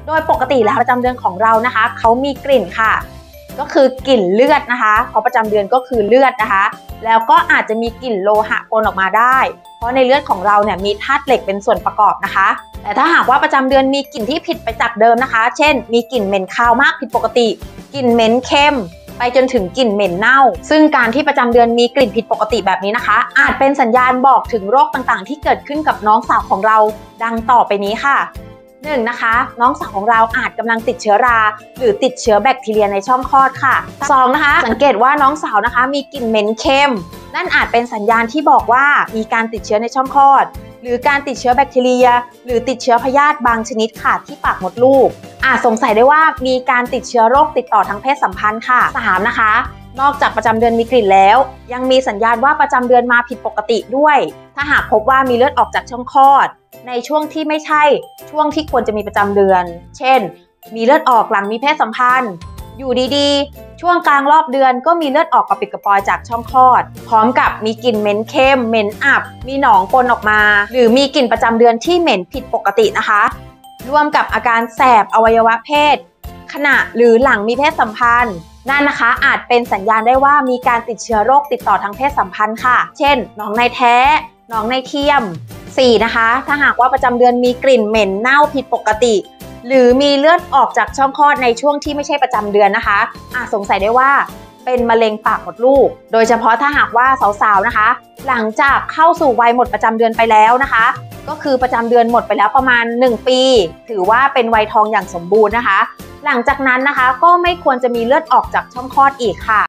โดยปกติแล้วประจำเดือนของเรานะคะเขามีกลิ่นค่ะก็คือกลิ่นเลือดนะคะเพราะประจำเดือนก็คือเลือดนะคะแล้วก็อาจจะมีกลิ่นโลหะปนออกมาได้เพราะในเลือดของเราเนี่ยมีธาตุเหล็กเป็นส่วนประกอบนะคะแต่ถ้าหากว่าประจำเดือนมีกลิ่นที่ผิดไปจากเดิมนะคะเช่นมีกลิ่นเหม็นคาวมากผิดปกติกลิ่นเหม็นเค็มไปจนถึงกลิ่นเหม็นเน่าซึ่งการที่ประจำเดือนมีกลิ่นผิดปกติแบบนี้นะคะอาจเป็นสัญญาณบอกถึงโรคต่างๆที่เกิดขึ้นกับน้องสาวของเราดังต่อไปนี้ค่ะ1นะคะน้องสาวของเราอาจกำลังติดเชื้อราหรือติดเชื้อแบคทีเรียในช่องคลอดค่ะ2นะคะสังเกตว่าน้องสาวนะคะมีกลิ่นเหม็นเค็มนั่นอาจเป็นสัญญาณที่บอกว่ามีการติดเชื้อในช่องคลอดหรือการติดเชื้อแบคทีเรียหรือติดเชื้อพยาธิบางชนิดค่ะที่ปากมดลูกอาจสงสัยได้ว่ามีการติดเชื้อโรคติดต่อทางเพศสัมพันธ์ค่ะ3นะคะนอกจากประจำเดือนมีกลิ่นแล้วยังมีสัญญาณว่าประจำเดือนมาผิดปกติด้วยถ้าหากพบว่ามีเลือดออกจากช่องคลอดในช่วงที่ไม่ใช่ช่วงที่ควรจะมีประจำเดือนเช่นมีเลือดออกหลังมีเพศสัมพันธ์อยู่ดีๆช่วงกลางรอบเดือนก็มีเลือดออกกระปิดกระปอยจากช่องคลอดพร้อมกับมีกลิ่นเหม็นเค็มเหม็นอับมีหนองปนออกมาหรือมีกลิ่นประจำเดือนที่เหม็นผิดปกตินะคะร่วมกับอาการแสบอวัยวะเพศขณะหรือหลังมีเพศสัมพันธ์นั่นนะคะอาจเป็นสัญญาณได้ว่ามีการติดเชื้อโรคติดต่อทางเพศสัมพันธ์ค่ะเช่นหนองในแท้หนองในเทียม4นะคะถ้าหากว่าประจำเดือนมีกลิ่นเหม็นเน่าผิดปกติหรือมีเลือดออกจากช่องคลอดในช่วงที่ไม่ใช่ประจำเดือนนะคะอาจสงสัยได้ว่าเป็นมะเร็งปากมดลูกโดยเฉพาะถ้าหากว่าสาวๆนะคะหลังจากเข้าสู่วัยหมดประจำเดือนไปแล้วนะคะก็คือประจำเดือนหมดไปแล้วประมาณ1ปีถือว่าเป็นวัยทองอย่างสมบูรณ์นะคะหลังจากนั้นนะคะก็ไม่ควรจะมีเลือดออกจากช่องคลอดอีกค่ะ